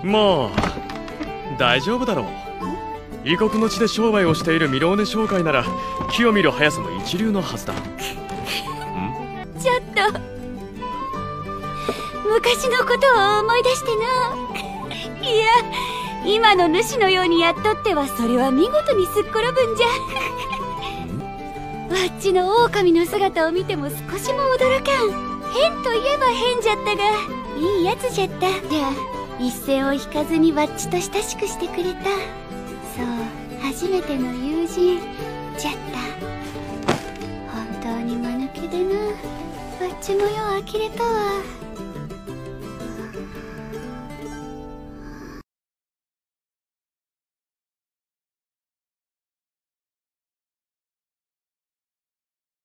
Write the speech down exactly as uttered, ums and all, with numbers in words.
まあ大丈夫だろう。異国の地で商売をしているミローネ商会なら木を見る速さも一流のはずだ。 ちょっと昔のことを思い出してな。いや、今の主のようにやっとってはそれは見事にすっ転ぶんじゃ。わっちの狼の姿を見ても少しも驚かん。変といえば変じゃったがいいやつじゃった。じゃあ一線を引かずにわっちと親しくしてくれた。そう、初めての友人じゃった。本当に間抜けでな。わっちもよう呆れたわ。